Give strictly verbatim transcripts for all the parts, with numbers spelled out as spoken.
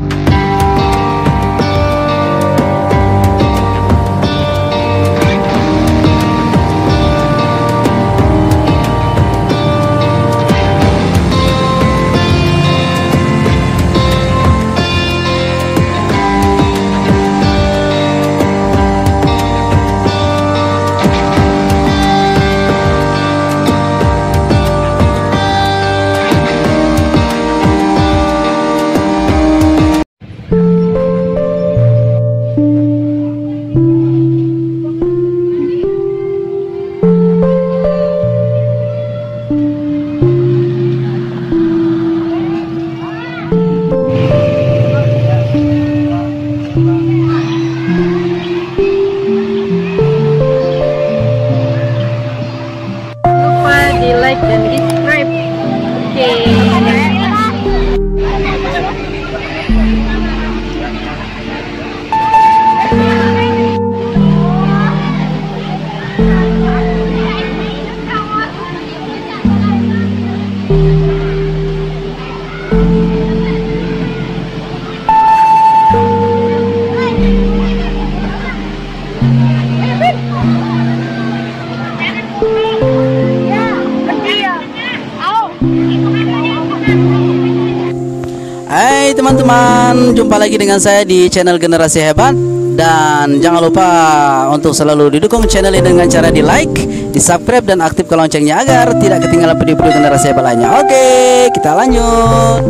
Hai teman-teman, jumpa lagi dengan saya di channel Generasi Hebat. Dan jangan lupa untuk selalu didukung channel ini dengan cara di like, di subscribe, dan aktifkan loncengnya agar tidak ketinggalan video-video Generasi Hebat lainnya. Oke, kita lanjut.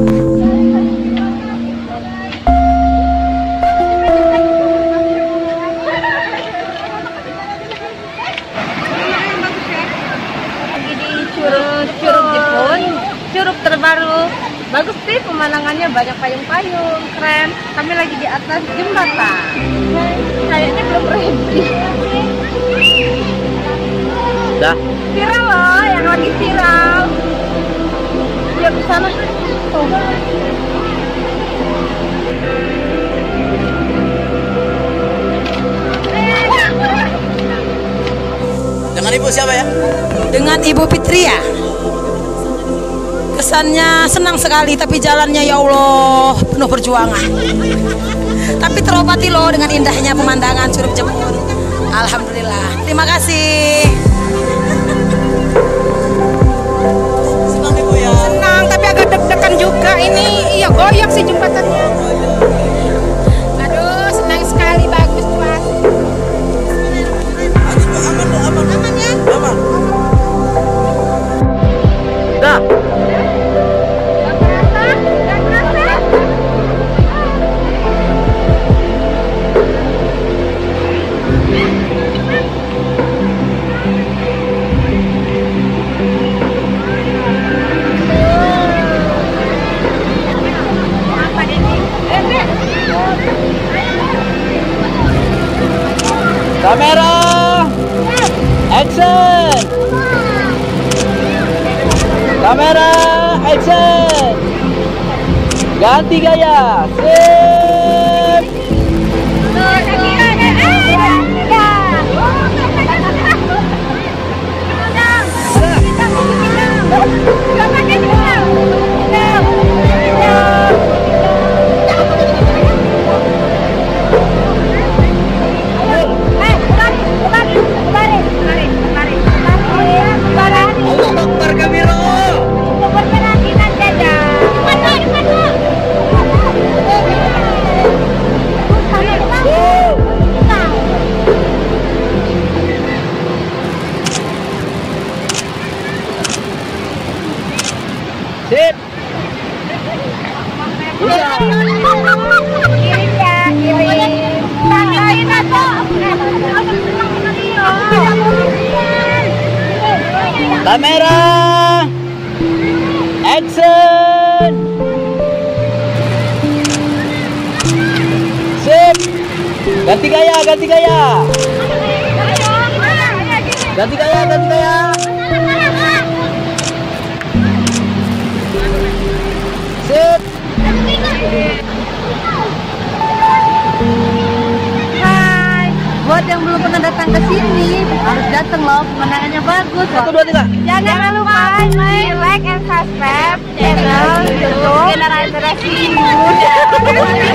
Lagi di Curug Curug Jepun, curug terbaru. Bagus sih pemandangannya, banyak payung-payung, keren. Kami lagi di atas jembatan. Kayaknya belum berhenti. Dah. Viral loh, yang lagi viral. Lihat di sana. Tuh. Dengan ibu siapa ya? Dengan Ibu Fitria. Kesannya senang sekali, tapi jalannya ya Allah penuh perjuangan. Tapi terobati loh dengan indahnya pemandangan Curug Jepun. Alhamdulillah. Terima kasih. Senang ibu ya? Senang, tapi agak deg-degan juga ini. Iya, goyang sih jembatannya. Aduh, senang sekali, bagus Mas. Aman, aman, aman, Aman ya? aman. Dah. Kamera, action. Kamera, action. Ganti gaya. Sip. Sip. Kirim ya, kirim. Tandain aku. Kamera, action. Sip. Ganti gaya, ganti gaya. Ganti gaya, ganti gaya. Sip. Hai, buat yang belum pernah datang ke sini harus datang loh, pemandangannya bagus. Satu, dua, tiga. Jangan lupa like and subscribe channel YouTube Generasi Muda. Curug